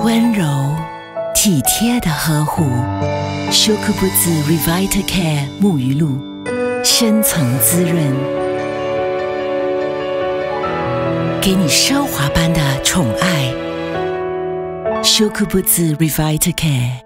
温柔体贴的呵护。Shokubutsu RevitaCare 沐浴露，深层滋润，给你奢华般的宠爱。Shokubutsu RevitaCare。